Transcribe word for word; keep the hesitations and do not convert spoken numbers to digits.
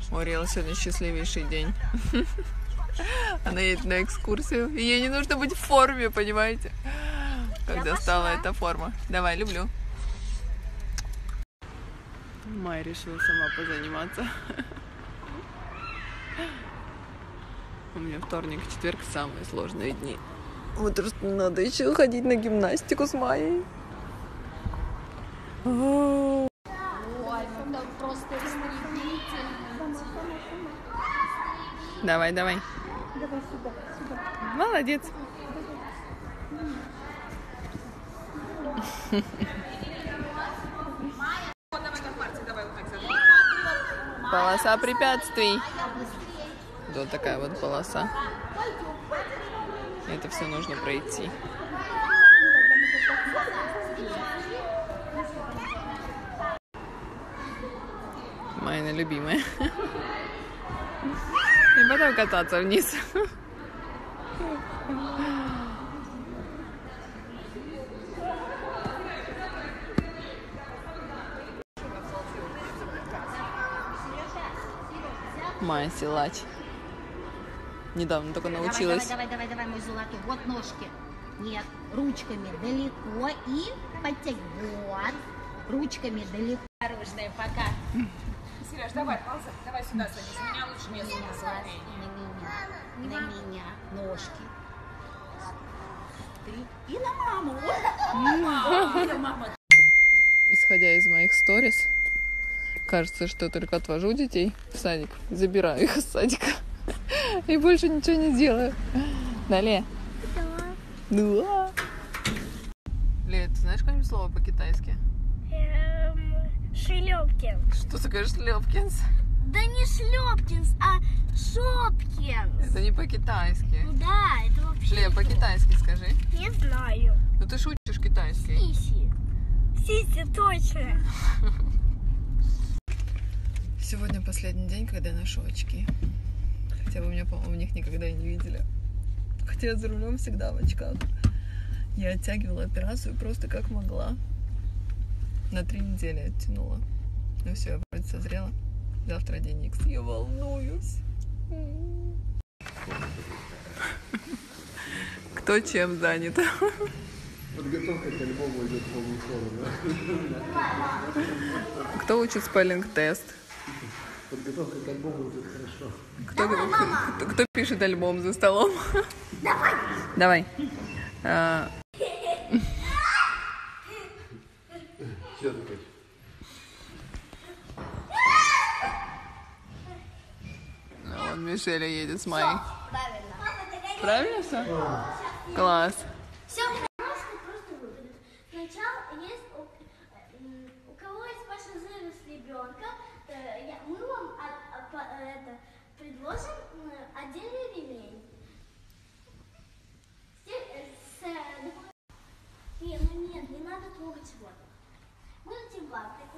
У Ариэлы сегодня счастливейший день. Она едет на экскурсию. И ей не нужно быть в форме, понимаете? Когда стала эта форма. Давай, люблю. Майя решила сама позаниматься. У меня вторник, четверг самые сложные дни. Вот просто надо еще ходить на гимнастику с Майей. Ой, это просто истребительно. Давай, давай. Давай сюда, сюда. Молодец. Полоса препятствий. Вот такая вот полоса. Это все нужно пройти. Моя любимая. И потом кататься вниз. Майя силач. Недавно только научилась. Давай, давай, давай, давай, мой золотой. Вот ножки. Нет, ручками далеко и подтягивай. Вот. Ручками далеко. Осторожная, пока. Сереж, давай, ползай, давай сюда садись. У меня лучше место. На меня, на меня, ножки. Три. И на маму. Мама. Исходя из моих сторис, кажется, что я только отвожу детей в садик, забираю их из садика и больше ничего не делаю. Да, Ле? Да. Да. Ле, ты знаешь какое-нибудь слово по-китайски? Шлепкинс. Что такое шлепкинс? Да не шлепкинс, а шопкинс. Это не по-китайски. Да, это вообще... Ле, по-китайски скажи. Не знаю. Ну ты шутишь китайский. Сиси. Сиси, точно. Сегодня последний день, когда я ношу очки. Хотя вы меня, по-моему, в них никогда и не видели. Хотя я за рулем всегда в очках. Я оттягивала операцию просто как могла. На три недели оттянула. Ну все, я вроде созрела. Завтра день икс. Я волнуюсь. Кто чем занят? Подготовка к альбому идет полным ходом, да? Кто учит спеллинг-тест? Подготовка к альбому идет хорошо. Кто, кто, кто пишет альбом за столом? Давай. Давай. А... Что ты хочешь? Вон Мишеля едет с Майей. Правильно. Правильно все? Класс. Все просто, просто выглядит. Сначала есть у, у кого есть пассажиры с ребенка, мы вам а, а, по, это, предложим отдельный ремень. С, с, нет, ну нет, не надо трогать воду. Будете в банке.